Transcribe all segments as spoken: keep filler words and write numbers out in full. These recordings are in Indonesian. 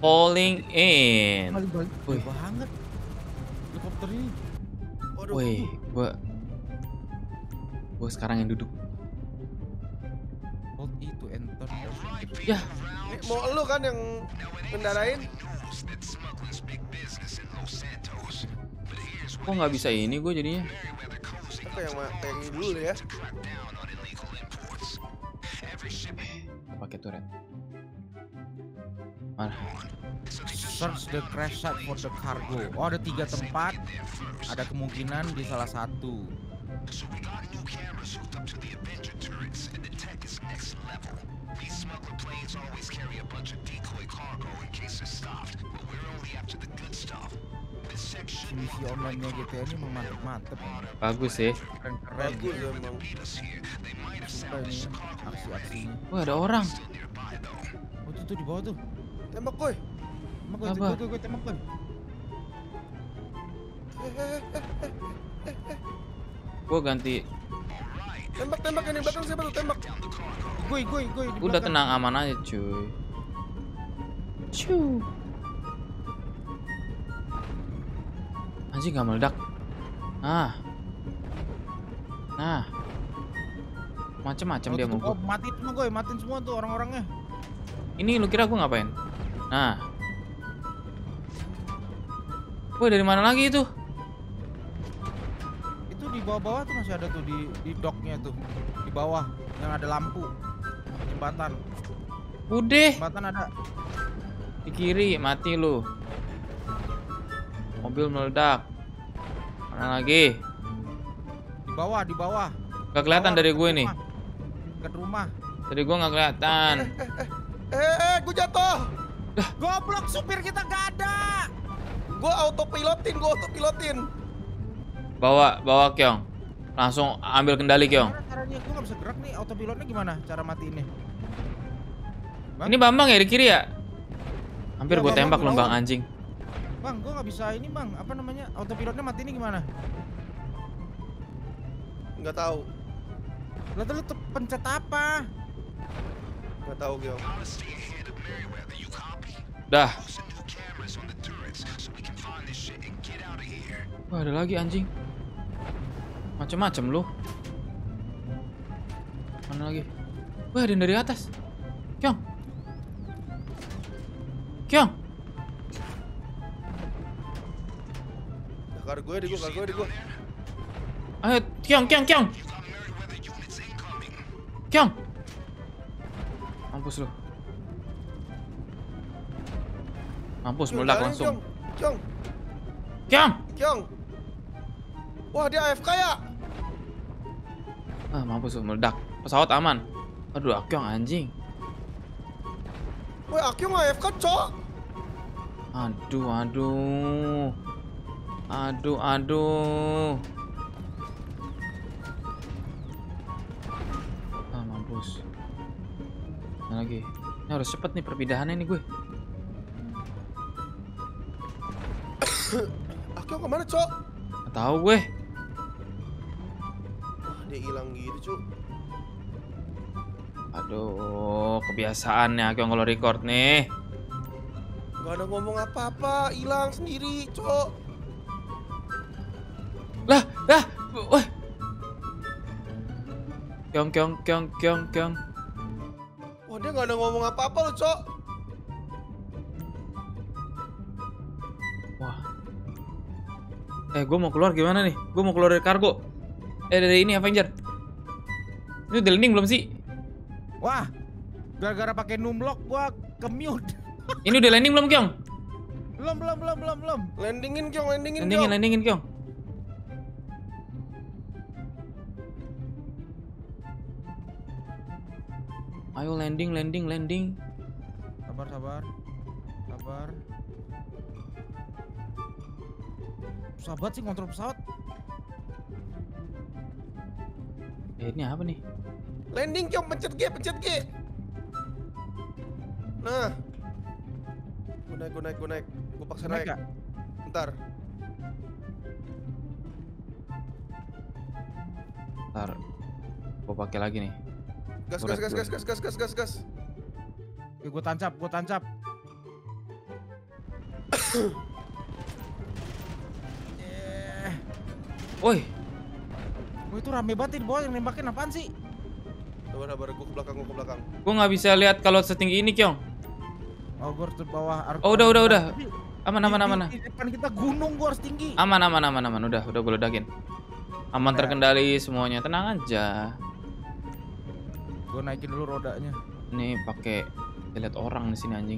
falling in. Balik-balik Wih. banget helikopter ini. Waduh. Wih, gua gua sekarang yang duduk. Hold E to enter. Ya, Ini mau lu kan yang kendarain? kok nggak bisa ini gue jadinya. Apa yang ma- kayak ini dulu ya? Pakai turret. Mana? Search the crash site for the cargo. Oh, ada tiga tempat. Ada kemungkinan di salah satu. Misi online-nya G T A ini memang mantep-mantep. Bagus sih. Keren-keren. Bagus emang. Suka ini aksi-aksinya. Wah, ada orang. Oh, tuh tuh di bawah tuh. Tembak koy. Tembak gue, Apa? gue, gue tembak gue. Gue ganti. Tembak tembak yang di belakang siapa tuh tembak? Gue, gue, gue. di Udah belakang. tenang, aman aja cuy. Cu. Anjing nggak meledak. Nah. Nah. Macem-macem Oh, dia tuh, mau oh, gua. matiin semua gue, matiin semua tuh orang-orangnya. Ini lu kira gue ngapain? Nah. Woi, dari mana lagi itu? Itu di bawah-bawah tuh masih ada tuh di di docknya tuh, di bawah yang ada lampu jembatan. Udah. Jembatan ada. Di kiri, mati lu. Mobil meledak. Mana lagi? Di bawah, di bawah. Gak kelihatan Bawah, dari dekat gue nih. rumah. Dekat rumah. Dari gue gak kelihatan. Eh, eh, gue jatuh. Goblok, supir kita gak ada. Gue autopilotin, gue autopilotin. Bawa, bawa Kyong. Langsung ambil kendali Kyong. Gimana caranya? Gue gak bisa gerak nih. Autopilotnya gimana? Cara matiin nih? Bang? Ini Bambang ya di kiri ya? Hampir Ya, gue Bambang tembak di lu bawah. Bang anjing. Bang, gue gak bisa ini bang. Apa namanya? Autopilotnya matiin gimana? Nggak tahu, Lalu lu tuh pencet apa? nggak tahu Gio. Dah. Wah, ada lagi anjing. Macem-macem lu. Mana lagi? Wah, ada yang dari atas. Kyong. Kyong. Kar gue di gue, kar gue di gue. Ayo, Kyong, Kyong, Kyong. Kyong. Mampus lu. Mampus, meledak langsung. Kyong, Kyong. Kyong. Wah, dia A F K ya? Ah, mampus lu, meledak. Pesawat aman. Aduh, Kyong anjing. Woi, Akyong A F K, cok. Aduh, aduh. Aduh, aduh. Ah, mampus. Mana lagi? Ini harus cepet nih perpindahannya nih gue. Akyong kemana, cok? Nggak tahu gue. Wah, dia hilang gitu, cuk. Aduh, kebiasaannya Kyong kalau record nih. Gak ada ngomong apa-apa, hilang sendiri, cok. Lah, lah. Wah. Kyong, Kyong, Kyong, Kyong, Kyong. Wah, dia gak ada ngomong apa-apa loh, cok. Wah. Eh, gue mau keluar gimana nih? Gue mau keluar dari kargo. Eh, dari ini Avenger. Ini udah landing belum sih? Wah, gara-gara pakai numlock gua ke mute. Ini udah landing belum, Kyong? Belum, belum, belum, belum, belum. Landingin, Kyong, landingin, Landingin, Kyong. landingin, Kyong. Ayo landing, landing, landing. Sabar, sabar. Sabar. Susah banget sih kontrol pesawat. Eh, ini apa nih? Landing, Kyong, pencet G, pencet G. Nah. Gue naik, gue naik, gue naik. Gue paksa Naik naik. nggak? Bentar. Ntar gue pakai lagi nih. Gas, Udah, gas, gas, udah. gas, gas, gas, gas, gas, gas. Oke, gua tancap, gua tancap. Eh, Woi, oh, itu rame banget di bawah, yang nembakin apaan sih? Sabar, sabar, gua ke belakang, gua ke belakang. gua nggak bisa lihat kalau setinggi ini, Kyong. Oh, gua harus di bawah. Oh, udah, udah, udah. Tapi Aman, di- aman, di- aman. Di depan kita gunung, gua harus tinggi. Aman, aman, aman, aman. Udah, udah gue ledakin. Aman, Ya. terkendali semuanya. Tenang aja. Gua naikin dulu rodanya. Ini pakai lihat orang di sini anjing.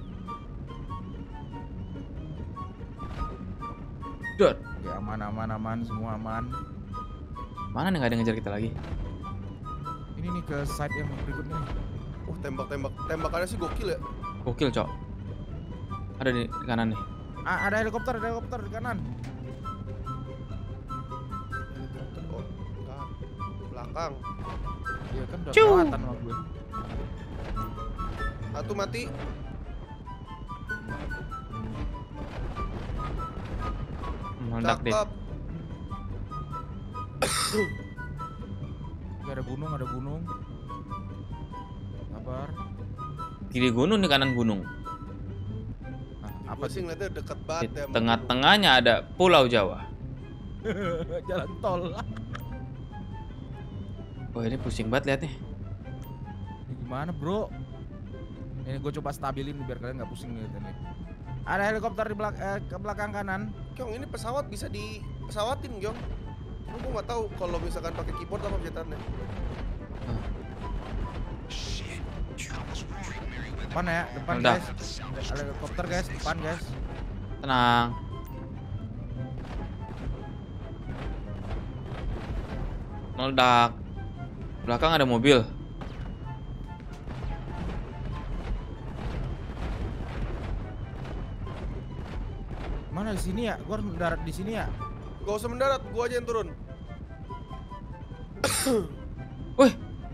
Dot. Oke, aman, aman, aman, semua aman. Mana nih nggak ada yang ngejar kita lagi? Ini nih ke side yang berikutnya. Oh, tembak-tembak. Tembakannya sih gokil ya. Gokil, Cok. Ada di kanan nih. Ah, ada helikopter, ada helikopter di kanan. Helikopter, oh, enggak. Belakang. Iya kan udah Ciu. kelewatan sama gue. Satu mati. Meledak deh. Cakep. Oke, ada gunung, ada gunung. Sabar. Kiri gunung nih, kanan gunung. Nah, apa Apa sih sih? ngeliatnya deket Di banget ya. sama tengah-tengahnya ada Pulau Jawa. Jalan tol. Oh, ini pusing banget liatnya. Ini gimana, bro? Ini gue coba stabilin biar kalian nggak pusing nih. Ada helikopter di belak eh, ke belakang kanan. gua. Kyong, ini pesawat bisa di pesawatin, Kyong. Lu gua nggak tahu kalau misalkan pakai keyboard apa pencetannya. Depan ya, depan Meledak. guys. Ada helikopter guys, depan guys. Tenang. Meledak. Belakang ada mobil. Mana di sini ya? Gua harus mendarat di sini ya. Gak usah mendarat, gua aja yang turun. Wih,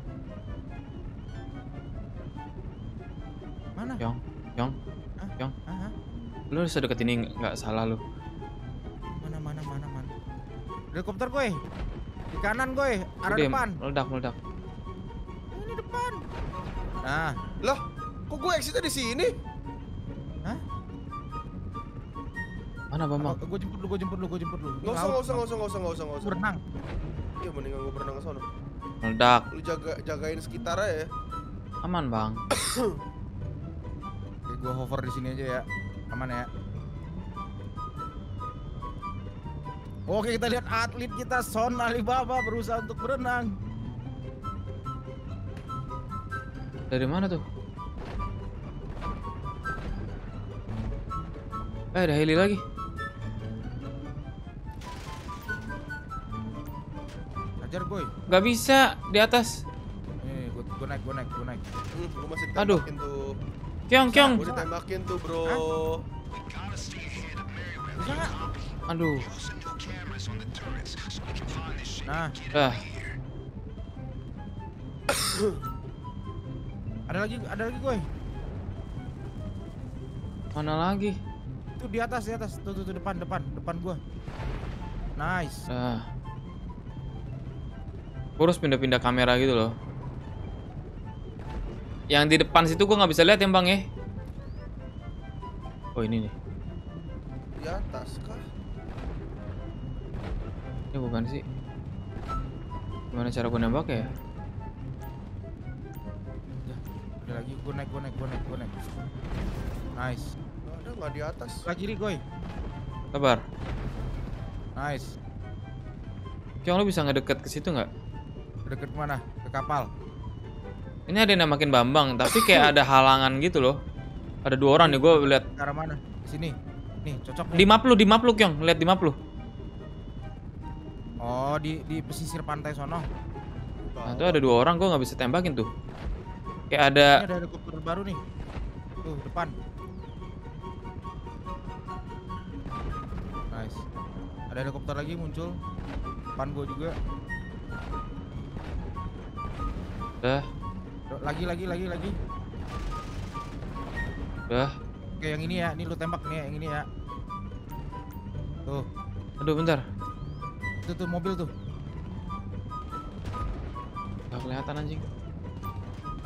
Mana? Yong, Yong, Hah? Yong. Hah? Lu sedekat ini nggak salah lu. Mana mana mana mana. Helikopter gue. Di kanan gue, arah Udah, depan. meledak, meledak. Ini depan. Nah, Lah, kok gua exitnya di sini? hah? Mana Bambang? Gue jemput lu, gue jemput lu, gue jemput lu. Ini Gak usah, laut, gak usah, gak usah, gak usah, gak usah, gak usah. Berenang. Iya, mendingan gua berenang ke sana. Meledak. Lu jaga jagain sekitar aja ya. Aman, Bang. Oke, gue hover di sini aja ya. Aman ya. Oke, kita lihat atlet kita Son Alibaba berusaha untuk berenang. Dari mana tuh? Eh, ada heli lagi. Ajar gue. Gak bisa di atas. Nih, gue, gue naik, gue naik, gue naik. Hmm, gua masih Aduh. ditembakin tuh. Kyong, Kyong. Gua ditembakin tuh, bro. Bisa nggak? Aduh. Nah, Dah. ada lagi, ada lagi gue. Mana lagi? Tuh di atas, di atas. Tuh, tuh, tuh depan, depan, depan gue. Nice. Dah. Gua harus pindah-pindah kamera gitu loh. Yang di depan situ gua nggak bisa lihat ya, Bang ya. Oh, ini nih. Di atas kah? Ini bukan sih. Gimana cara gua nembak ya? Udah, udah lagi, gue naik, gue naik, gue naik, gue naik. Nice. Gak ada, nggak di atas. Sebelah kiri gue. Sabar. Nice. Kyong, lu bisa ngedeket ke situ nggak? Deket mana? Ke kapal. Ini ada yang namakin Bambang, tapi kayak ada halangan gitu loh. Ada dua orang nih, gua lihat. Ke arah mana? Sini. Nih, cocok Di nih. map lu, di map lu, Kyong. Lihat di map lu. Oh, di di pesisir pantai sono. Nah, tuh ada dua orang, gua nggak bisa tembakin tuh. Kayak ada. Ini ada helikopter baru nih. Tuh, depan. Nice. Ada helikopter lagi muncul. Depan gua juga. Udah, Lagi, lagi, lagi, lagi. udah. Oke, yang ini ya. Ini lu tembak nih, yang ini ya. Tuh. Aduh, bentar. Itu tuh mobil tuh. Gak kelihatan anjing.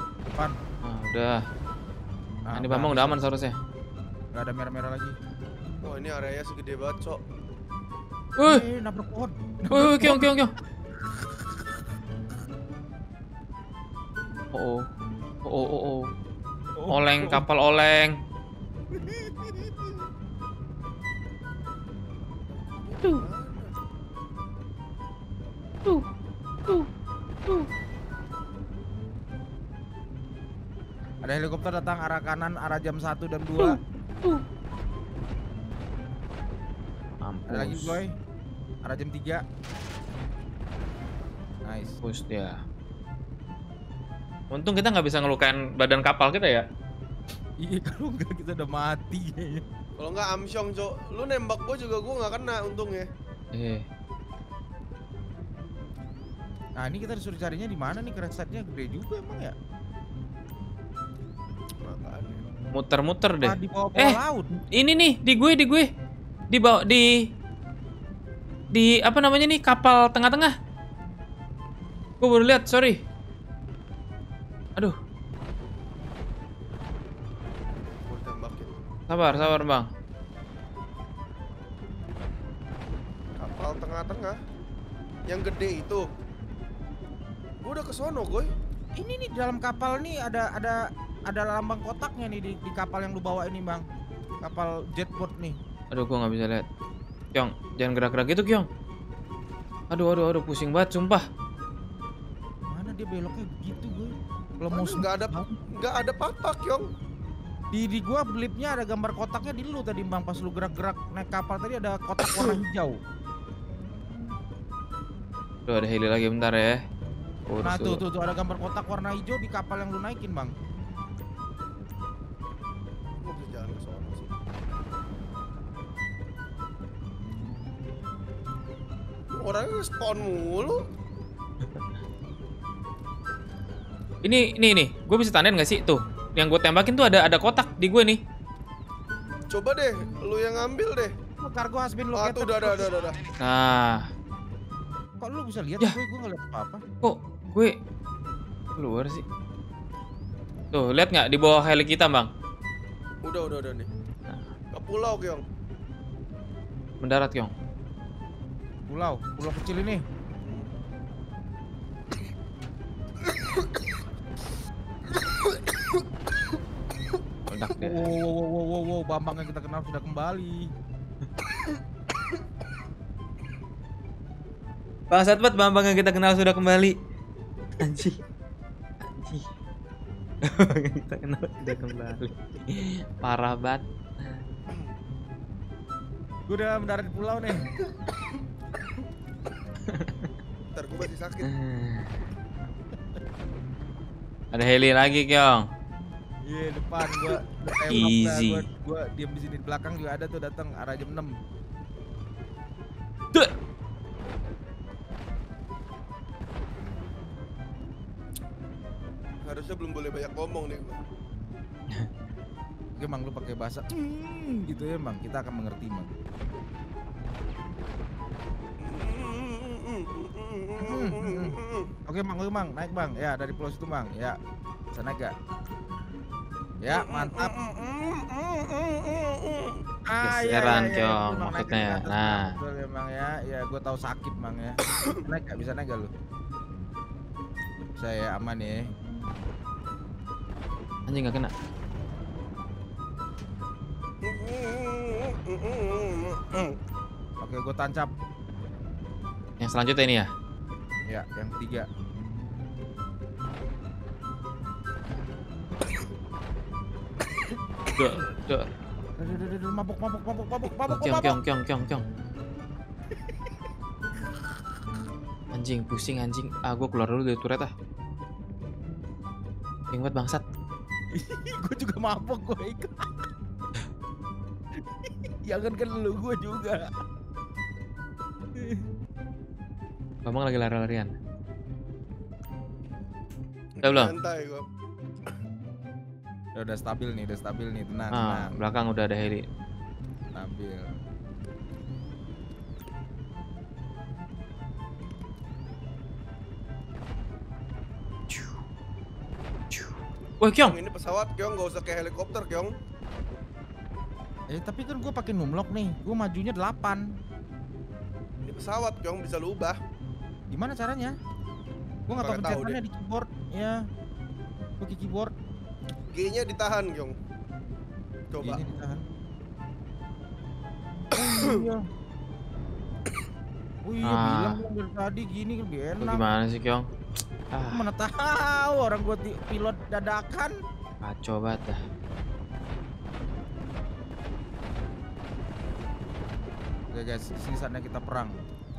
Depan. Nah, udah. Nah, Nah, ini Bambang udah aman seharusnya. Gak ada merah-merah lagi. Wah, ini areanya segede banget, Cok. Wih, Eh, nabrak pohon. wih, wih, Kyong, Kyong, Kyong. Oh, oh, oh, oh, oh. Oh, Oleng, oh. kapal oleng. Tuh, tuh, tuh, tuh. Ada helikopter datang arah kanan, arah jam satu dan dua. Tuh. Ada lagi Mampus. boy. Arah jam tiga. Nice. Mampus dia. Untung kita nggak bisa ngelukain badan kapal kita ya. Iya, kalau enggak kita udah mati kayaknya. Kalau nggak Amsyong, Cok. Lu nembak gua juga gua nggak kena untungnya. Eh, Nah, ini kita disuruh carinya di mana nih? Crash site-nya gede juga emang ya? Makanya. muter-muter deh. Ah, di bawah-bawah Eh. laut. Ini nih di gue di gue di bawah di di apa namanya nih kapal tengah-tengah. Gue baru lihat, sorry. Aduh, Gua tembakin. sabar sabar bang. Kapal tengah-tengah. Yang gede itu. Gua udah ke sono, Goy. Ini nih di dalam kapal nih ada ada ada lambang kotaknya nih di, di kapal yang lu bawa ini, Bang. Kapal jetboat nih. Aduh, gue nggak bisa lihat. Kyong, jangan gerak-gerak gitu, Kyong. Aduh, aduh, aduh, pusing banget, sumpah. Mana dia beloknya begitu, gue. Kalau mau Aduh, nggak ada sempat, nggak ada papak, Yong. di di gua blipnya ada gambar kotaknya di lu tadi, Bang. Pas lu gerak-gerak naik kapal tadi ada kotak warna hijau. Tuh ada heli lagi bentar ya. Urus Nah, tuh dulu. tuh tuh ada gambar kotak warna hijau di kapal yang lu naikin, Bang. Gua bisa jalan ke sono sih. Orangnya spawn mulu. Ini ini nih, gue bisa tandain nggak sih tuh? Yang gue tembakin tuh ada ada kotak di gue nih. Coba deh, lu yang ngambil deh. Oh, cargo has been Ah, located. tuh udah, udah, udah, udah, udah. Nah, Kok lu bisa lihat? Ya. Gue gue nggak lihat apa-apa. kok gue keluar sih? Tuh, lihat nggak di bawah heli kita, Bang? Udah, udah, udah nih. Nah, Ke pulau, Kyong. mendarat, Kyong. Pulau, pulau kecil ini. Meledak Wow, deh. wow, wow, wow, wow, wow, Bambang yang kita kenal sudah kembali. Bangsat banget, Bambang yang kita kenal sudah kembali. Anjing. Anjing. Bambang yang kita kenal sudah kembali. Parah banget. Gue udah mendarat di pulau nih. Ntar gua masih sakit. Ada heli lagi, Kyong. Iya, depan gua udah kayak Easy. Gua, gua diam di sini, di belakang juga ada tuh datang arah jam enam. Tuh. Harusnya belum boleh banyak ngomong nih gua. Oke, Mang, lu pakai bahasa "Hmm," gitu ya, Mang. Kita akan mengerti, Mang. Oke, Mang, oke, Mang. Naik, Bang. Ya, dari pulau situ, Bang. Ya. Bisa naik gak? Ya, mantap. Ah, iya, Geseran, iya, iya, Kyong, betul, Mang. Naik maksudnya. ke atas, Nah. Mang. Betul ya, Mang ya. Ya, gua tahu sakit, Mang ya. Naik gak? Bisa naik gak lu? Bisa ya, aman ya. Anjing nggak kena. Oke, gua tancap. Yang selanjutnya ini ya. Ya, yang ketiga. Duh, duh. Duh, duh, duh, duh, mabuk, mabuk, mabuk, mabuk, mabuk, Kyong, mabuk. kyong, kyong, kyong, kyong. Anjing, pusing anjing. Ah, gue keluar dulu dari turret ah. Pusing banget bangsat. Gue juga mabuk, gue ikut. Jangan kan lu, gue juga. Bambang lagi lari-larian. Udah belum? Santai gua. Udah, udah stabil nih, udah stabil nih, tenang, Ah, tenang. belakang udah ada heli. Stabil. Wah, Kyong. Kyong, ini pesawat, Kyong, nggak usah kayak helikopter, Kyong. Eh tapi kan gue pakai numlock nih, gue majunya delapan. Ini pesawat, Kyong, bisa lu ubah. Gimana caranya? Gue nggak tahu Nggak tahu pencetannya di keyboard. Ya, pakai keyboard. G-nya ditahan, Kyong. Coba. Ini ditahan. Oh iya. Oh iya, Ah. bilang dong dari tadi gini lebih Lu enak. gimana sih, Kyong? Ah, Mana tahu orang gue pilot dadakan. kacau banget dah. Oke guys, di sini saatnya kita perang.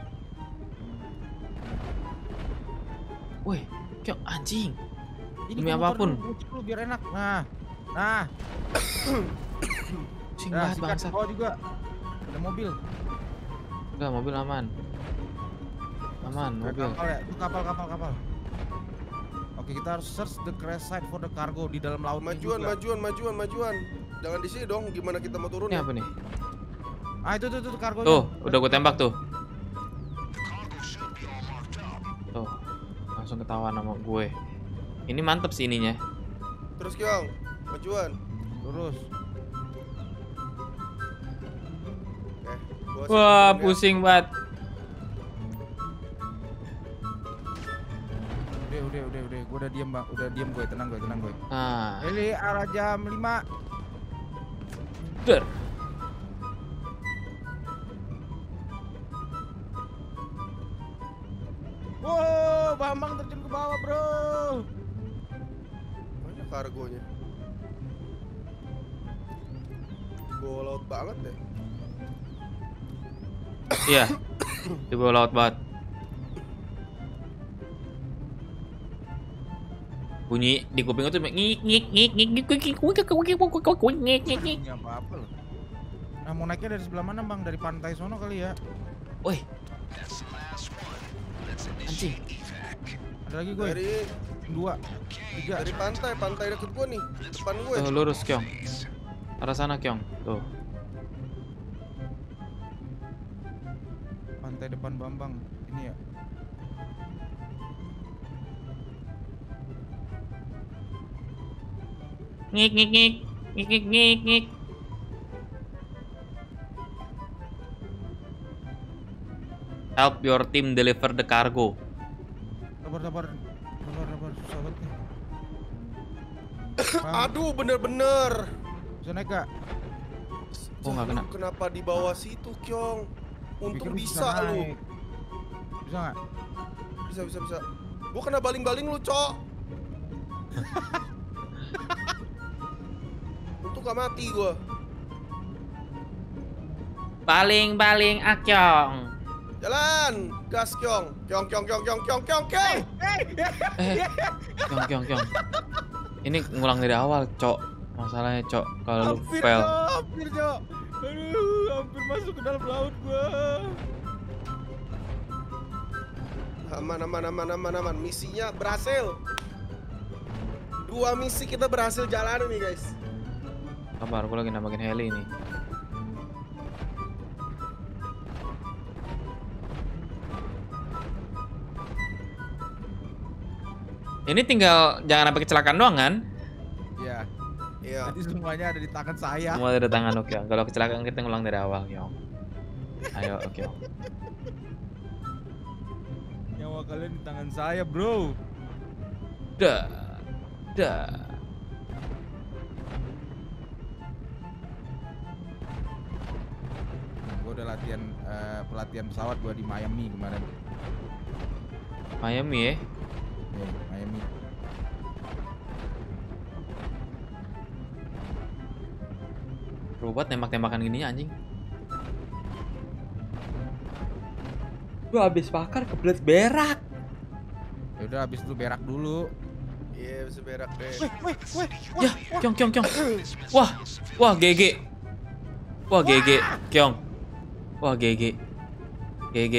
Woi, Kyong, anjing. Ini Demi gua muter apapun. dulu, dulu biar enak. Nah, nah. Pusing Nah, banget sikat bangsa. di bawah juga. Ada mobil. Enggak, mobil aman. Aman, Ada mobil. kapal ya? Itu kapal, kapal, kapal. Oke, kita harus search the crash site for the cargo di dalam laut. Majuan, majuan, majuan, majuan. Jangan di sini dong. Gimana kita mau turun Ini ya? apa nih? Ah, itu tuh, tuh, tuh kargonya. Tuh, udah gue tembak tuh. Tuh, langsung ketahuan sama gue. Ini mantep sih ininya. Terus, Kyong. Majuan. Lurus. Oke. Gua Wah, turun ya. pusing banget. Udah, udah, udah, udah. Gue udah diem, Bang. Udah diem gue, tenang gue, tenang gue. Nah, Heli arah jam lima. der. Wow, Bambang terjun ke bawah, bro. Mana kargonya? Bawah laut banget deh. Iya. Di bawah laut banget. Bunyi di kuping itu ngik ngik ngik ngik ngik ngik ngik ngik ngik ngik. Ini apa-apa loh. Nah, mau naiknya dari sebelah mana, Bang? Dari pantai sono kali ya? Woi. Anjing. Ada lagi gue. Dari Dua, tiga. dari pantai, pantai deket gua nih, depan gue. Tuh lurus, Kyong. Arah sana, Kyong. Tuh. Pantai depan Bambang. Ini ya. Ngik ngik ngik ngik ngik ngik ngik. Help your team deliver the cargo. Sabar, sabar. Sabar, sabar. Susah banget nih. Bang, Aduh, bener-bener. bisa naik gak? Oh, nggak kena. Lu kenapa di bawah situ, Kyong? Gua pikir Untung lu bisa lu. naik. Bisa gak? Bisa, bisa, bisa. Gua kena baling-baling lu, Cok. Untung gak mati gua. Baling-baling Akyong. Jalan, gas, Kyong. Kyong, Kyong, Kyong, Kyong, Kyong, Kyong, Kyong. Eh, Kyong, Kyong, Kyong. Ini ngulang dari awal, Cok. Masalahnya, Cok, kalau lu Hampir, fail. Jo. Hampir, Jo. Aduh, hampir masuk ke dalam laut gua. Aman, aman, aman, aman, aman. Misinya berhasil. Dua misi kita berhasil jalan nih, guys. Sabar, gue lagi nambahin heli nih. Ini tinggal jangan sampai kecelakaan doang kan? Iya. Iya. Jadi semuanya ada di tangan saya. Semua ada tangan oke. Kalau kecelakaan kita ngulang dari awal, Kyong. Ayo, oke. Nyawa kalian di tangan saya, bro. Dah. Dah. Gue udah latihan eh, pelatihan pesawat gua di Miami kemarin. Miami ya. Eh, Miami. Robot tembak-tembakan gininya anjing. Gua habis bakar kebelet berak. Ya udah habis itu berak dulu. Iya, bisa berak deh. Ya, Kyong, Kyong, Kyong. Wah, wah G G. Wah G G, Kyong. Wah G G. G G.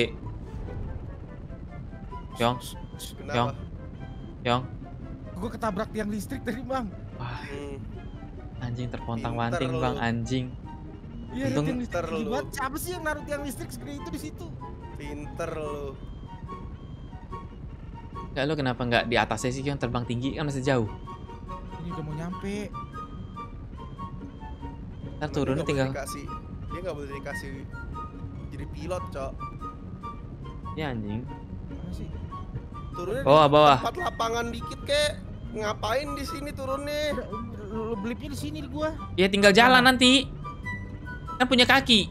Kyong, Kyong, Kenapa? Kyong. Gue ketabrak tiang listrik tadi, Bang. Wah, Hmm, anjing terpontang-panting Pinter Bang, lu. anjing. Iya, ada Untung- tiang listrik Pinter gede lu. banget. Siapa sih yang naruh tiang listrik segede itu di situ? pinter lu. Enggak, lo kenapa nggak di atasnya sih Kyong, terbang tinggi kan masih jauh. Ini udah mau nyampe. Ntar Emang turunnya dia nggak tinggal. boleh dikasih, dia nggak boleh dikasih jadi pilot, Cok. Ya anjing. Mana sih? Turunnya Bawah, di bawah. tempat lapangan dikit kek. Ngapain di sini turunnya? Udah, Lu blipnya di sini di gua. Ya tinggal jalan nanti. Kan punya kaki.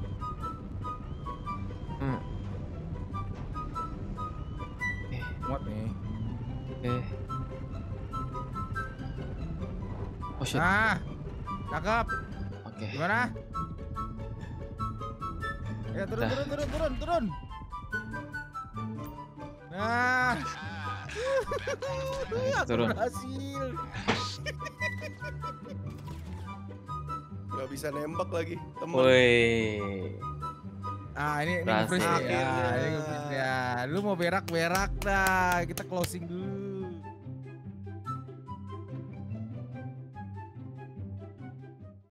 Hmm. Eh, Muat nih. eh. Oh shit. Nah, cakep. Oke. Gimana? Ya turun Dah. turun turun turun turun. Nah, aku Turun. berhasil. Gak bisa nembak lagi, temen. Woi. Ah ini ini Berhasil. nge-freeze nih. Ya, Akhirnya. ini nge-freeze ya. Lu mau berak-berak dah. Kita closing dulu.